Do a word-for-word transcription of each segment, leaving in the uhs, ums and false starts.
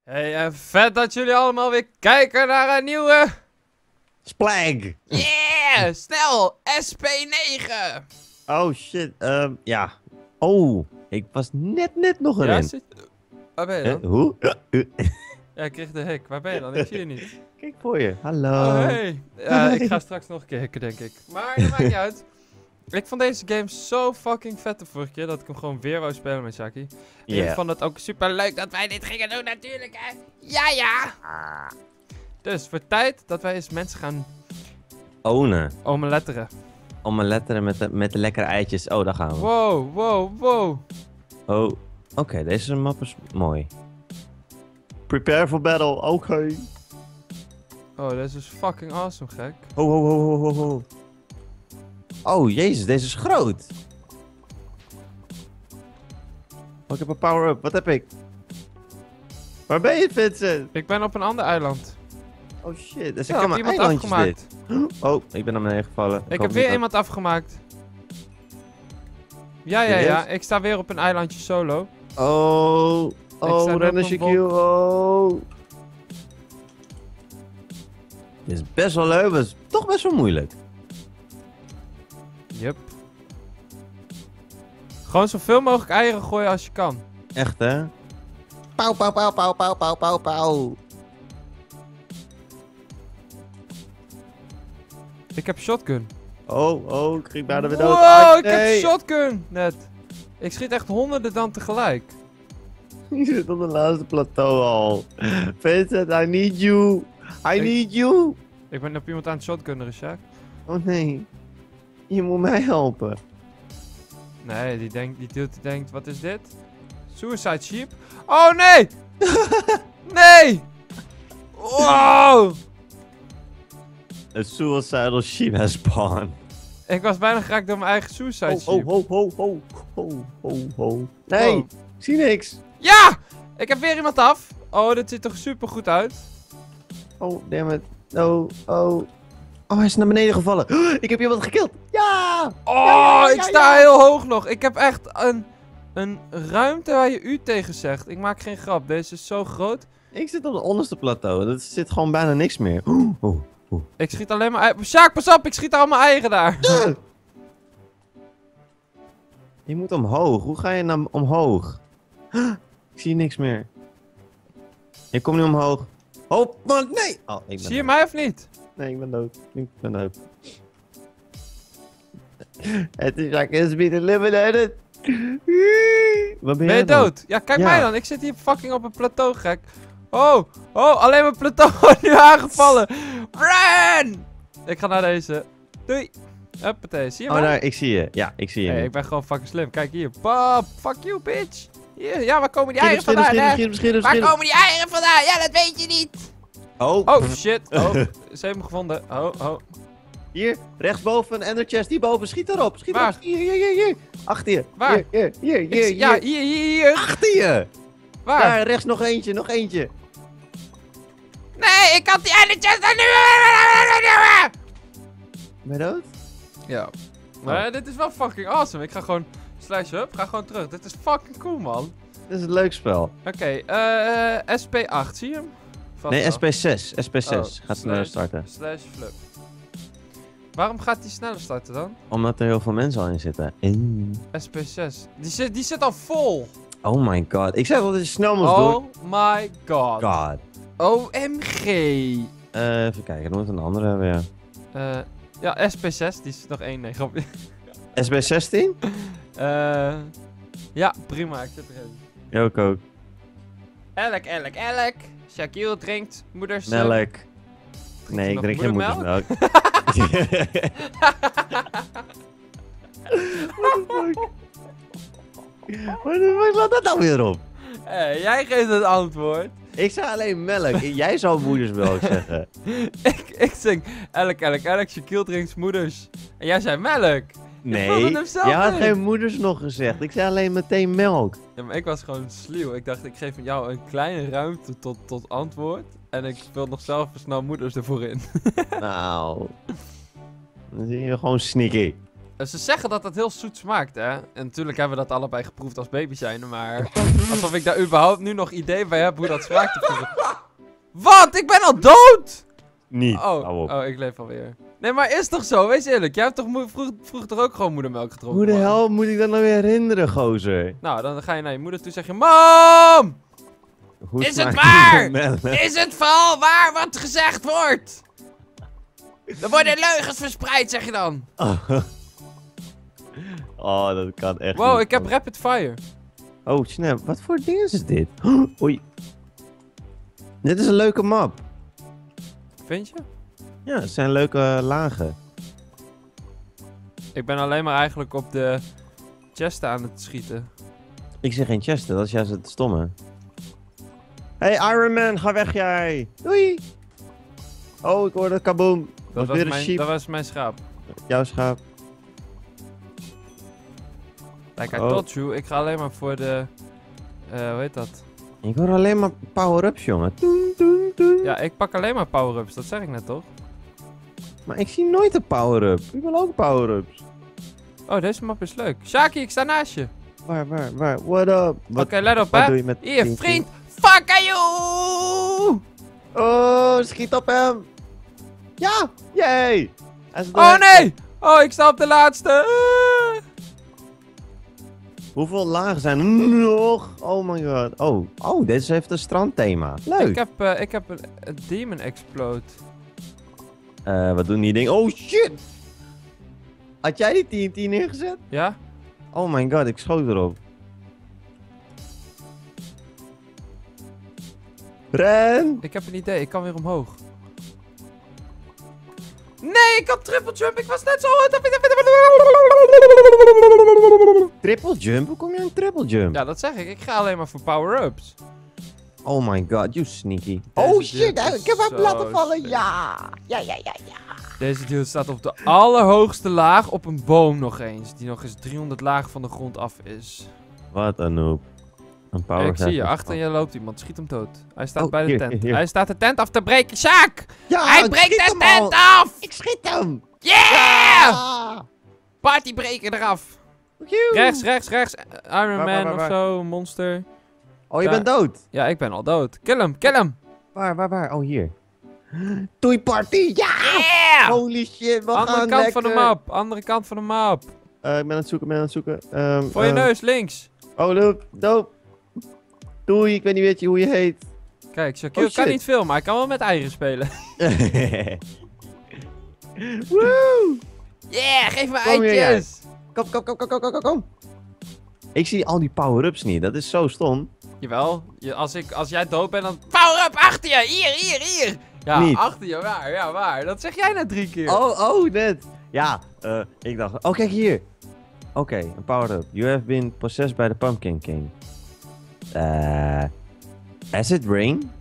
Hey, en vet dat jullie allemaal weer kijken naar een nieuwe... Splag! Yeah! Snel! S P negen! Oh shit, um, ja. Oh, ik was net net nog erin. Ja, zit... Waar ben je dan? Eh, hoe? Ja, ik kreeg de hik. Waar ben je dan? Ik zie je niet. Kijk voor je. Hallo. Oh, hey. Ja, ik ga straks nog een keer hikken, denk ik. Maar dat maakt niet uit. Ik vond deze game zo fucking vet de vorige keer dat ik hem gewoon weer wou spelen met Shaki. En Yeah. ik vond het ook super leuk dat wij dit gingen doen natuurlijk, hè. Ja, ja. Dus, voor tijd dat wij eens mensen gaan Ownen. omeletteren. Om mijn letteren met de, met de lekkere eitjes. Oh, daar gaan we. Wow, wow, wow. Oh, oké. Okay, deze map is mooi. Prepare for battle. Oké. Okay. Oh, deze is fucking awesome, gek. Ho, ho, ho, ho, ho, ho. Oh, jezus, deze is groot. Oh, ik heb een power-up. Wat heb ik? Waar ben je, Vincent? Ik ben op een ander eiland. Oh shit, er Ik zijn heb allemaal iemand eilandjes afgemaakt. dit. Oh, ik ben naar beneden gevallen. Ik hoop heb weer niet iemand afgemaakt. Ja, ja, ja. Serieus? Ik sta weer op een eilandje solo. dat- Oh, sta oh, nu op rennen een Shaquille. Oh. Dit is best wel leuk, maar het is toch best wel moeilijk. Yup. Gewoon zoveel mogelijk eieren gooien als je kan. Echt, hè? Pauw, pauw, pauw, pauw, pauw, pauw, pauw, pauw. Ik heb shotgun. Oh, oh, ik ging bijna weer dood. Wow, Ah, ik heb nee. shotgun net. Ik schiet echt honderden dan tegelijk. Je zit op de laatste plateau al. Vincent, I need you. I Ik- need you. Ik ben op iemand aan het shotgunneren, Sjaak. Oh nee. Je moet mij helpen. Nee, die denkt, die dude die denkt, wat is dit? Suicide Sheep? Oh nee! Nee! Wow! A suicidal sheep has spawned. Ik was bijna geraakt door mijn eigen Suicide Ho, Sheep. ho, ho, ho, ho, ho, ho. Nee, Wow. ik zie niks. Ja! Ik heb weer iemand af. Oh, dit ziet er super goed uit. Oh, damn it. Oh, oh. Oh, hij is naar beneden gevallen. Ik heb iemand gekild. Ja! Oh, Ja, ja, ik ja, sta ja. heel hoog nog. Ik heb echt een, een ruimte waar je u tegen zegt. Ik maak geen grap. Deze is zo groot. Ik zit op het onderste plateau. Er zit gewoon bijna niks meer. Oh, oh, oh. Ik schiet alleen maar eieren. Sjaak, pas op. Ik schiet al mijn eieren daar. Je moet omhoog. Hoe ga je naar omhoog? Ik zie niks meer. Ik kom nu omhoog. Oh, man, nee! Oh, ik ben Zie je dood. mij of niet? Nee, ik ben dood. Ik ben dood. Het is like it's been eliminated. Wat ben, Ben jij je dan? dood? Ja, kijk Ja. mij dan. Ik zit hier fucking op een plateau, gek. Oh, oh, alleen mijn plateau wordt nu aangevallen. Run! Ik ga naar deze. Doei. Huppatee, zie je Oh, mij? daar, ik zie je. Ja, ik zie je. Hey, nu. ik ben gewoon fucking slim. Kijk hier. Pap, fuck you, bitch. Hier, ja, waar komen die Schiet hem, eieren schiet hem, vandaan, schiet hem, hè? schiet hem, schiet hem, Waar schiet hem. komen die eieren vandaan? Ja, dat weet je niet. Oh, Oh, shit. Oh, ze hebben hem gevonden. Oh, oh. hier, rechtsboven een ender chest, hierboven. Schiet erop, schiet Waar? erop. Hier, hier, hier, hier. Achter je. Waar? Hier, hier, hier, Ik hier, zie- ja, hier. hier, hier, hier. Achter je. Waar? Daar, rechts nog eentje, nog eentje. Nee, ik had die ene chest er nu. Ben je dood? Ja. Maar dit is wel fucking awesome. Ik ga gewoon slash up, ga gewoon terug. Dit is fucking cool, man. Dit is een leuk spel. Oké, eh eh, S P acht, zie je hem? Vast Nee, wel. S P zes. S P zes. Oh, Gaat sneller slash- starten. Slash flip. Waarom gaat die sneller starten dan? Omdat er heel veel mensen al in zitten. Mm. S P zes. Die zit, die zit al vol. Oh my god. Ik zei wel dat je snel moest Oh doen. my god. God. O M G. Eh, even kijken, dan moet een andere hebben, ja. Eh, ja, S P zes, die is nog één. Nee, grapje. S B zestien? Eh, ja, prima. Ik zit erin. Ja, ik ook. Elk, elk, elk. Shaquille drinkt moeders... eh, Melk. drinkt Nee, hij ik nog drink geen moedermelk? moedersmelk. Waar waar slaat dat nou weer op? Eh, jij geeft het antwoord. Ik zei alleen melk. Jij zou moedersmelk zeggen. ik, ik zing elk, elk, elk. Shaquille drinkt moeders. En jij zei melk. Nee, voelde hem zelf jij had in. geen moeders nog gezegd. Ik zei alleen meteen melk. Ja, maar ik was gewoon sluw. Ik dacht, ik geef jou een kleine ruimte tot, tot antwoord. En ik vul nog zelf snel moeders ervoor in. Nou. Dan zie je gewoon sneaky. Ze zeggen dat het heel zoet smaakt, hè. En natuurlijk hebben we dat allebei geproefd als baby zijn, maar... Alsof ik daar überhaupt nu nog idee bij heb hoe dat smaakt. Wat? Ik ben al dood! Niet. Oh, Hou op. oh, ik leef alweer. Nee, maar is toch zo? Wees eerlijk. Jij hebt toch moe- vroeg, vroeger toch ook gewoon moedermelk gedronken? Hoe de man? hel moet ik dat nou weer herinneren, gozer? Nou, dan ga je naar je moeder toe en zeg je... Mam! Hoe Is het smaakt waar? die melk? Is het vooral waar wat gezegd wordt? Er worden leugens verspreid, zeg je dan. Oh, dat kan echt Wow, niet. ik heb rapid fire. Oh, snap. Wat voor ding is dit? Oei. Dit is een leuke map. Vind je? Ja, het zijn leuke lagen. Ik ben alleen maar eigenlijk op de chest aan het schieten. Ik zeg geen chesten, dat is juist het stomme. Hey Iron Man, ga weg jij! Doei! Oh, ik hoorde kaboom. Dat Was was, weer een mijn, sheep. dat was mijn schaap. Jouw schaap. Like, I Oh. told you, ik ga alleen maar voor de... eh hoe heet dat? Ik hoor alleen maar power-ups, jongen. Toen, toen, toen. Ja, ik pak alleen maar power-ups, dat zeg ik net toch? Maar ik zie nooit een power-up. Ik wil ook power-ups. Oh, deze map is leuk. Shaki, ik sta naast je. Waar, waar, waar? What up? Wat, Oké, let op wat hè. doe je met Hier, Tinky? vriend. Fuck you! Oh, schiet op hem! Ja! Yay! Hij is Oh dood. nee! Oh, ik sta op de laatste. Ah. Hoeveel lagen zijn er nog? Oh my god. Oh, oh, deze heeft een strandthema. Leuk. Ik heb, eh, ik heb een, een Demon Explode. Eh, wat doen die dingen? Oh shit! Had jij die T N T neergezet? Ja? Oh my god, ik schoot erop. Ren! Ik heb een idee, ik kan weer omhoog. Nee, ik had triple jump, ik was net zo... Triple jump? Hoe kom je aan triple jump? Ja, dat zeg ik. Ik ga alleen maar voor power-ups. Oh my god, you sneaky. Deze Oh dude shit, is ik heb hem zo laten vallen. slecht. Ja! Ja, ja, ja, ja. Deze dude staat op de allerhoogste laag op een boom nog eens. Die nog eens driehonderd laag van de grond af is. Wat een noob. Een power Ik zie je, zes. achter je loopt iemand. Schiet hem dood. Hij staat Oh, bij de hier, tent. hier. Hij staat de tent af te breken. Sjaak! Ja, Hij ik breekt schiet de hem tent al. af! Ik schiet hem! Yeah! Ah! Partybreker eraf. Woehoe. Rechts, rechts, rechts. Iron Waar, Man waar, waar, of waar? zo, een monster. Oh, je Daar. bent dood. Ja, ik ben al dood. Kill hem, kill hem. Waar, waar, waar? Oh, hier. Toei party, ja! Yeah! Holy shit, we Andere gaan kant lekker. van de map, andere kant van de map. Eh, ik ben aan het zoeken, ik ben aan het zoeken. Ehm, Voor je ehm, neus, links. Oh, doop, doop. Doei, ik weet niet weet je hoe je heet. Kijk, Shaquille Oh, kan shit. niet filmen, maar hij kan wel met eieren spelen. Woe! Yeah, geef me Kom hier, eitjes. Kom, kom, kom, kom, kom, kom, kom. Ik zie al die power-ups niet, dat is zo stom. Jawel, je, als, ik, als jij dood bent, dan... Power up, achter je! Hier, hier, hier! Ja, Niet. achter je, waar, ja, waar. Dat zeg jij net drie keer. Oh, oh, net. Ja, eh, ik dacht, oh kijk hier. Oké, een power-up. You have been possessed by the Pumpkin King. Eh, acid rain?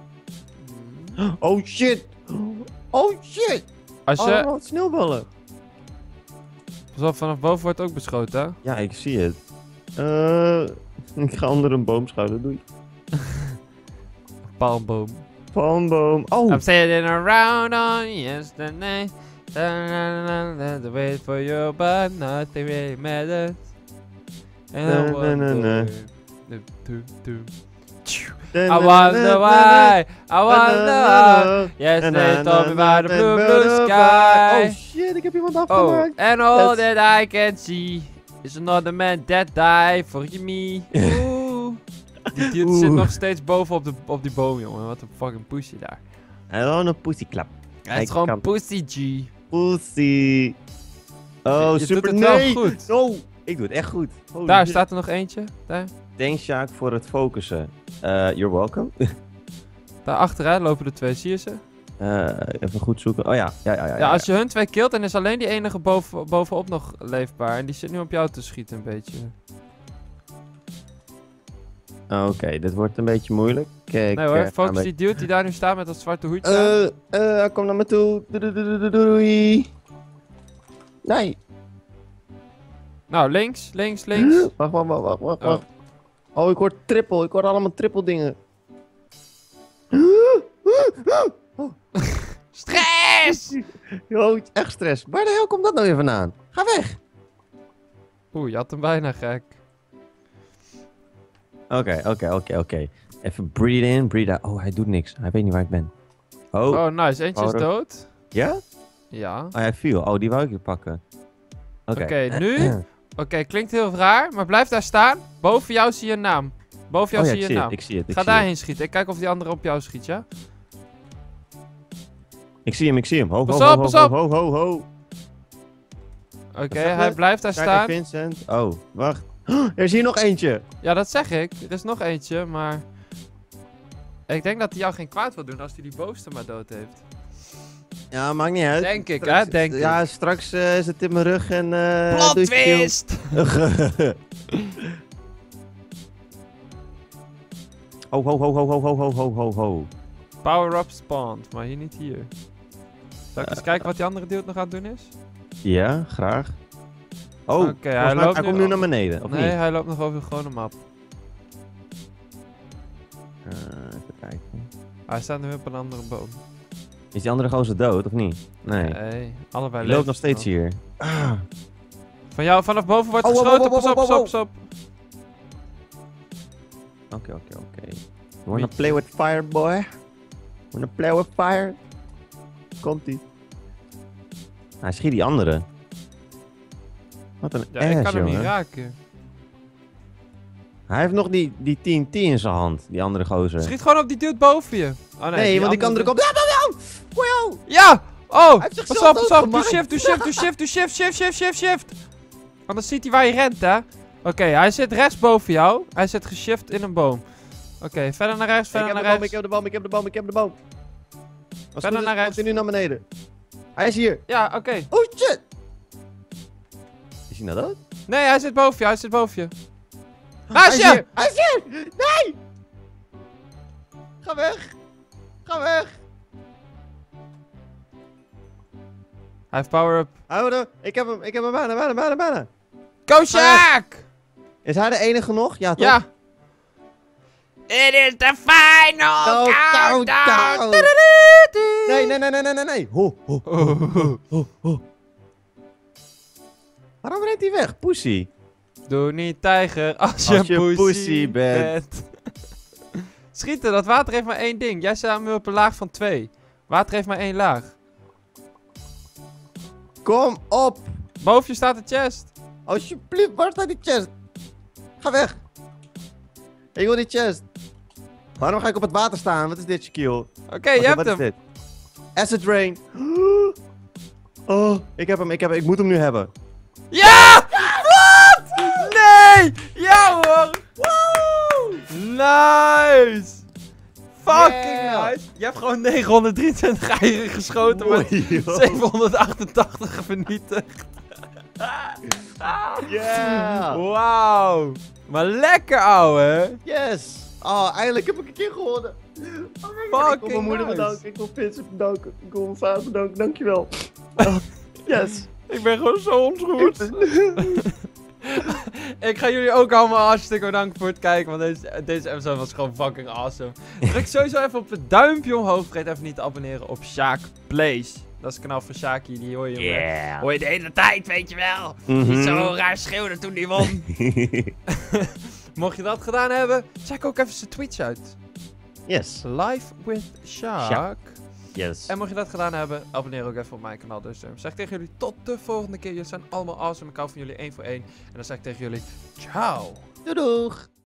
Oh shit! Oh shit! Als je... Oh, sneeuwballen. Pas op, vanaf boven wordt ook beschoten, hè? Ja, ik zie het. Eh, ik ga onder een boom schuilen, doei. Palmboom. Palmboom. Oh! I'm sitting around on yesterday. To wait for you, but nothing really matters. And I Na, na, na, na. wonder... Doom, doom, doom. I wonder why, I wonder why. Yesterday told me about the blue, blue sky. Oh shit, ik heb iemand Oh, afgemaakt. and all That's- that I can see is another man that die for me. Oeh. Die dude zit Oeh. nog steeds boven op, de, op die boom, jongen. Wat een fucking pussy daar. Gewoon een pussyklap. Hij is Ik gewoon kan- pussy G. Pussy. Oh, Je doet super. het wel Nee. goed. Oh, ik doe het echt goed. Holy Daar shit. staat er nog eentje. Daar. Thanks, Sjaak, voor het focussen. Eh, you're welcome. Daar achteruit lopen er twee, zie je ze? Eh, even goed zoeken. Oh ja, ja, ja. Ja, Ja, als je hun twee killt, dan is alleen die enige boven, bovenop nog leefbaar. En die zit nu op jou te schieten een beetje. ja. Oké, dit wordt een beetje moeilijk. Kijk, Nee hoor, eh, focus een die dude die daar nu staat met dat zwarte hoedje. Eh, eh, kom naar me toe. Doei, doei, doei, doei. Nee. Nou, links, links, links. Wacht, wacht, wacht, wacht, wacht. Oh. wacht. Oh, ik hoor triple. Ik hoor allemaal triple dingen. Stress! Yo, echt stress. Waar de hel komt dat nou weer vandaan? Ga weg. Oeh, je had hem bijna gek. Oké, oké, oké, oké. Even breathe in, breathe out. Oh, hij doet niks. Hij weet niet waar ik ben. Oh, Oh, nice. Eentje is Power up. dood. ja? Ja. Oh, hij viel. Oh, die wou ik je pakken. Oké. Oké, nu? Oké, klinkt heel raar, maar blijf daar staan. Boven jou zie je een naam. Boven jou Oh ja, zie ik je zie een het, naam. ik zie het, ik Ga zie het. daarheen schieten. Ik kijk of die andere op jou schiet, ja? Ik zie hem, ik zie hem. Ho, Pas ho, op, ho, pas ho, op. ho, ho, ho. Oké, zeg hij je? blijft daar Kijk, staan. Vincent. Oh, wacht. Er is hier nog eentje. Ja, dat zeg ik. Er is nog eentje, maar... Ik denk dat hij jou geen kwaad wil doen als hij die bovenste maar dood heeft. Ja, maakt niet uit. Denk ik, Straks- hè? Denk ja, ik. straks eh, is het in mijn rug en... eh Plot doe ik kill. twist! Ho, ho, ho, ho, ho, ho, ho, ho, ho, ho. Power-up spawned, maar hier niet hier. Zal ik eens kijken wat die andere dude nog aan het doen is? Ja, graag. Oh, Oké, okay, hij hij, loopt hij nu komt nu al- naar beneden, of nee, niet? hij loopt nog over de gewone map. Eh, even kijken. Hij staat nu op een andere boom. Is die andere gozer dood, of niet? Nee. Nee, allebei Hij loopt leven nog steeds nog. hier. Ah. Van jou, vanaf boven wordt Oh, oh, oh, geschoten. oh, Pas op, oh, pas oh, op, pas op. Oké, oké, oké. You wanna play with fire, boy? Wanna play with fire? Komt-ie. Hij schiet die andere. Wat een Ja, ass, ik kan hem niet jongen. raken. Hij heeft nog die, die T N T in zijn hand, die andere gozer. Schiet gewoon op die dude boven je. Oh, nee, nee, want die andere komt... Ja, ja, ja. Wow. Ja! Oh! Hij heeft Pas zichzelf op, pas op. Doe doodgemaakt. shift, doe shift, doe shift, doe shift, shift, shift, shift, shift. Anders ziet hij waar je rent, hè. Oké, hij zit rechts boven jou. Hij zit geshift in een boom. Oké, verder naar rechts, Ik verder heb naar de boom, ik rechts. heb de boom, ik heb de boom, ik heb de boom. Als Verder naar rechts. Komt hij nu naar beneden. Hij is hier. Ja, oké. Oh shit. Is hij nou dood? Nee, hij zit boven je, hij zit boven je. Hij Naast is je! hier. Hij is hier. Nee. Ga weg. Ga weg. Hij heeft power-up. Hou er. Ik heb hem, ik heb hem bijna, bijna, bijna, bijna. Go Shaq! Is hij de enige nog? Ja, toch? Ja. It is the final Go, countdown! countdown. Nee, nee, nee, nee, nee, nee, nee. Ho, ho, ho, ho, ho, ho. Waarom rent hij weg? Pussy. Doe niet tijger als je, Als je pussy, pussy bent. bent. Schieten, dat water heeft maar één ding. Jij staat nu op een laag van twee. Water heeft maar één laag. Kom op. Boven je staat de chest. Alsjeblieft, waar staat die chest? Ga weg. Ik wil die chest. Waarom ga ik op het water staan? Wat is dit, Shaquille? Oké, je Oké, hebt wat hem. is dit? Acid Rain. Oh, ik heb hem, ik heb hem. Ik moet hem nu hebben. Ja! Wat? Nee! Ja hoor! Woo! Nice! Fucking Yeah. nice! Je hebt gewoon negenhonderddrieëntwintig eieren geschoten met Mooi, joh. zevenhonderdachtentachtig vernietigd. Yeah. Wauw! Maar lekker, ouwe! Yes. Oh, eindelijk heb ik een keer gewonnen. Oh my God. Ik wil Fucking mijn moeder nice. bedanken. Ik wil Vincent bedanken. Ik wil mijn vader bedanken. Dankjewel. Oh, yes. Ik ben gewoon zo ontroerd. Ik ga jullie ook allemaal hartstikke bedanken voor het kijken, want deze, deze episode was gewoon fucking awesome. Druk sowieso even op het duimpje omhoog. Vergeet even niet te abonneren op Sjaak Plays. Dat is het kanaal van Sjaakie, die hoor je, Yeah. hoor je de hele tijd, weet je wel. Mhm. Die zo raar schreeuwde toen die won. Mocht je dat gedaan hebben, check ook even zijn Twitch uit. Yes. Live with Sjaak. Sjaak. Yes. En mocht je dat gedaan hebben, abonneer ook even op mijn kanaal. Dus uh, zeg tegen jullie tot de volgende keer. Jullie zijn allemaal awesome. Ik hou van jullie één voor één. En dan zeg ik tegen jullie, ciao. Doei doeg.